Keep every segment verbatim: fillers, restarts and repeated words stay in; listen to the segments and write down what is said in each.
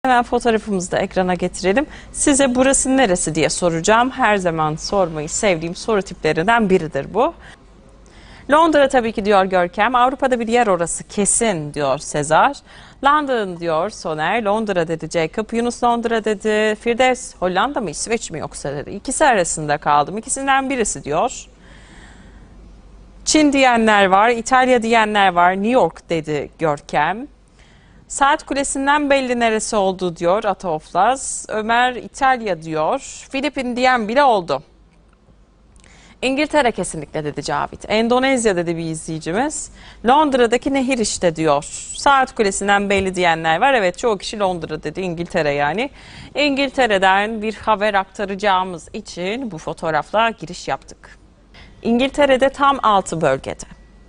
Hemen fotoğrafımızı da ekrana getirelim. Size burası neresi diye soracağım. Her zaman sormayı sevdiğim soru tiplerinden biridir bu. Londra tabii ki diyor Görkem. Avrupa'da bir yer orası kesin diyor Sezar. London diyor Soner. Londra dedi Jacob. Yunus Londra dedi. Firdevs Hollanda mı İsveç mi yoksa dedi. İkisi arasında kaldım. İkisinden birisi diyor. Çin diyenler var. İtalya diyenler var. New York dedi Görkem. Saat Kulesi'nden belli neresi oldu diyor Ataoflaz. Ömer İtalya diyor. Filipin diyen bile oldu. İngiltere kesinlikle dedi Cavit. Endonezya dedi bir izleyicimiz. Londra'daki nehir işte diyor. Saat Kulesi'nden belli diyenler var. Evet, çoğu kişi Londra dedi, İngiltere yani. İngiltere'den bir haber aktaracağımız için bu fotoğrafla giriş yaptık. İngiltere'de tam altı bölgede.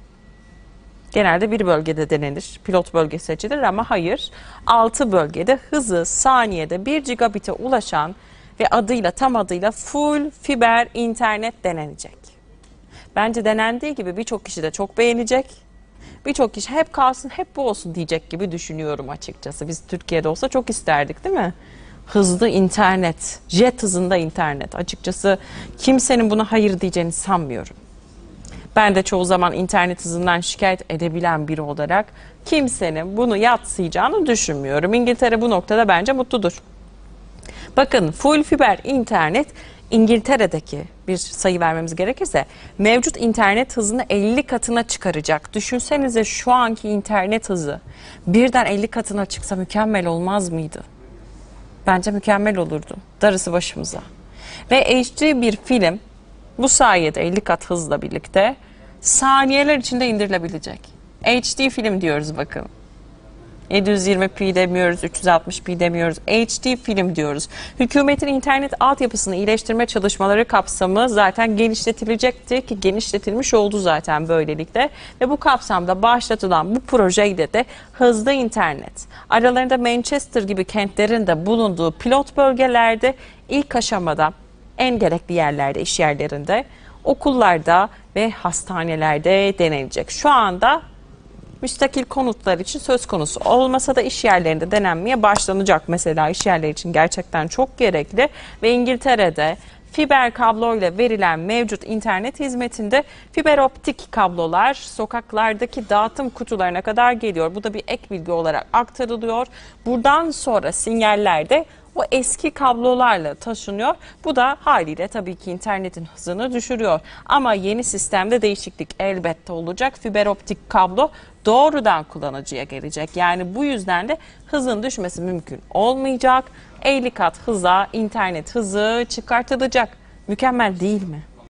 Genelde bir bölgede denenir. Pilot bölge seçilir ama hayır. altı bölgede hızı saniyede bir gigabit'e ulaşan ve adıyla tam adıyla full fiber internet denenecek. Bence denendiği gibi birçok kişi de çok beğenecek. Birçok kişi hep kalsın hep bu olsun diyecek gibi düşünüyorum açıkçası. Biz Türkiye'de olsa çok isterdik değil mi? Hızlı internet, jet hızında internet. Açıkçası kimsenin buna hayır diyeceğini sanmıyorum. Ben de çoğu zaman internet hızından şikayet edebilen biri olarak kimsenin bunu yadsıyacağını düşünmüyorum. İngiltere bu noktada bence mutludur. Bakın, full fiber internet İngiltere'deki bir sayı vermemiz gerekirse mevcut internet hızını elli katına çıkaracak. Düşünsenize şu anki internet hızı birden elli katına çıksa mükemmel olmaz mıydı? Bence mükemmel olurdu. Darısı başımıza. Ve H D bir film bu sayede elli kat hızla birlikte saniyeler içinde indirilebilecek. H D film diyoruz bakın. yedi yüz yirmi p demiyoruz, üç yüz altmış p demiyoruz. H D film diyoruz. Hükümetin internet altyapısını iyileştirme çalışmaları kapsamı zaten genişletilecekti ki genişletilmiş oldu zaten böylelikle. Ve bu kapsamda başlatılan bu projeyle de hızlı internet, aralarında Manchester gibi kentlerin de bulunduğu pilot bölgelerde ilk aşamada en gerekli yerlerde, iş yerlerinde, okullarda ve hastanelerde denenecek. Şu anda müstakil konutlar için söz konusu olmasa da iş yerlerinde denenmeye başlanacak. Mesela iş yerleri için gerçekten çok gerekli ve İngiltere'de fiber kabloyla verilen mevcut internet hizmetinde fiber optik kablolar sokaklardaki dağıtım kutularına kadar geliyor. Bu da bir ek bilgi olarak aktarılıyor. Buradan sonra sinyaller de o eski kablolarla taşınıyor. Bu da haliyle tabii ki internetin hızını düşürüyor. Ama yeni sistemde değişiklik elbette olacak. Fiber optik kablo doğrudan kullanıcıya gelecek. Yani bu yüzden de hızın düşmesi mümkün olmayacak. elli kat hıza internet hızı çıkartılacak. Mükemmel değil mi?